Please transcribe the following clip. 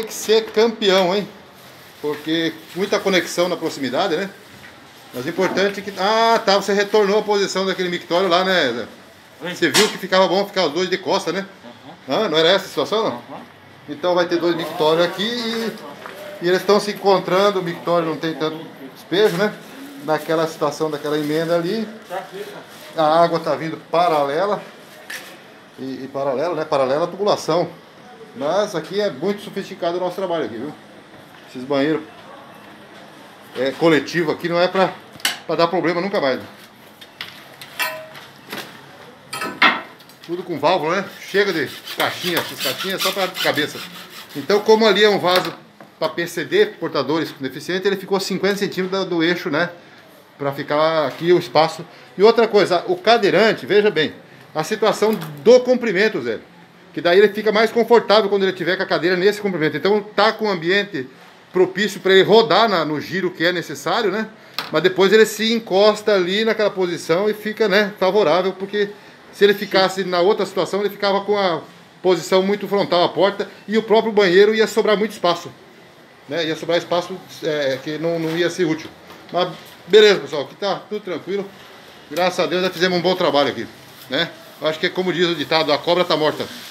tem que ser campeão, hein? Porque muita conexão na proximidade, né? Mas o importante é que... Ah, tá, você retornou a posição daquele mictório lá, né, Zé? Você viu que ficava bom ficar os dois de costa, né? Ah, não era essa a situação, não? Então vai ter dois mictórios aqui e eles estão se encontrando, o mictório não tem tanto despejo, né? Naquela situação daquela emenda ali, a água está vindo paralela, e paralela, né? Paralela à tubulação. Mas aqui é muito sofisticado o nosso trabalho aqui, viu? Esses banheiros coletivos aqui não é para dar problema nunca mais. Tudo com válvula, né? Chega de caixinha, essas caixinhas só para cabeça. Então, como ali é um vaso para PCD, portadores com deficiente, ele ficou 50 centímetros do eixo, né? Para ficar aqui o espaço. E outra coisa, o cadeirante, veja bem, a situação do comprimento, Zé. Que daí ele fica mais confortável quando ele tiver com a cadeira nesse comprimento. Então tá com um ambiente propício para ele rodar no giro que é necessário, né? Mas depois ele se encosta ali naquela posição e fica, né, favorável, porque se ele ficasse na outra situação, ele ficava com a posição muito frontal à porta e o próprio banheiro ia sobrar muito espaço, né? Ia sobrar espaço que não ia ser útil. Mas beleza, pessoal, aqui tá tudo tranquilo. Graças a Deus já fizemos um bom trabalho aqui, né? Eu acho que é como diz o ditado, a cobra tá morta.